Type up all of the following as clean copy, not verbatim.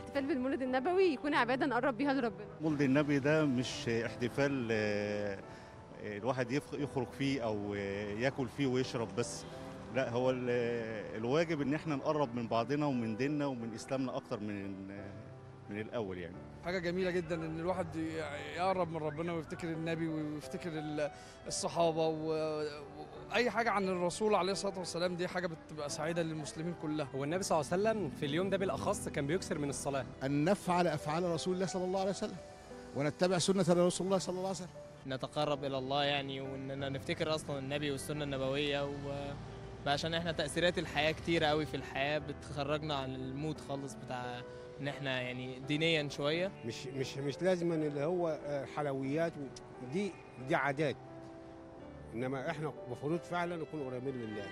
الاحتفال بالمولد النبوي يكون عبادة نقرب بيها لربنا. مولد النبي ده مش احتفال الواحد يخرج فيه أو ياكل فيه ويشرب بس. لا، هو الواجب ان احنا نقرب من بعضنا ومن ديننا ومن اسلامنا اكتر من الاول يعني. حاجه جميله جدا ان الواحد يقرب من ربنا ويفتكر النبي ويفتكر الصحابه واي حاجه عن الرسول عليه الصلاه والسلام. دي حاجه بتبقى سعيده للمسلمين كلها. هو النبي صلى الله عليه وسلم في اليوم ده بالاخص كان بيكثر من الصلاه، ان نفعل افعال رسول الله صلى الله عليه وسلم ونتبع سنه رسول الله صلى الله عليه وسلم، نتقرب الى الله يعني، واننا نفتكر اصلا النبي والسنه النبويه عشان احنا تأثيرات الحياة كتيرة قوي في الحياة بتخرجنا عن المود خالص بتاع ان احنا يعني دينيا شوية. مش لازم ان اللي هو حلويات دي عادات، انما احنا المفروض فعلا نكون قريبين لله.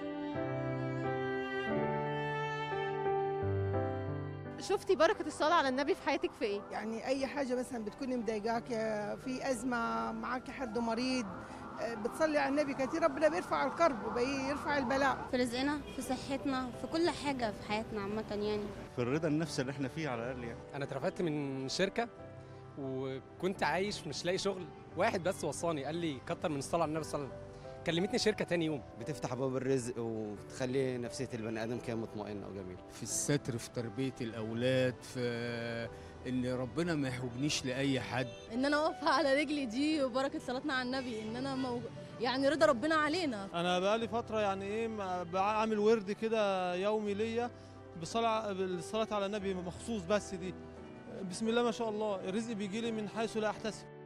شفتي بركة الصلاة على النبي في حياتك في ايه؟ يعني اي حاجة مثلا بتكوني مضايقاك، في ازمة معاكي حد مريض، بتصلي على النبي كتير، ربنا بيرفع الكرب وبيرفع البلاء. في رزقنا، في صحتنا، في كل حاجة في حياتنا عامة يعني. في الرضا النفسي اللي احنا فيه على الاقل يعني. انا اترفدت من شركه وكنت عايش مش لاقي شغل، واحد بس وصاني قال لي كتر من الصلاه على النبي صلى الله عليه وسلم. كلمتني شركه تاني يوم. بتفتح باب الرزق وتخلي نفسيه البني ادم كده مطمئنه وجميله. في الستر، في تربيه الاولاد، في ان ربنا ما يحوجنيش لاي حد، ان انا اقف على رجلي دي وبركه صلاتنا على النبي، ان انا يعني رضا ربنا علينا. انا بقالي فتره يعني ايه بعمل ورد كده يومي ليا بالصلاه على النبي مخصوص، بس دي بسم الله ما شاء الله الرزق بيجي لي من حيث لا احتسب.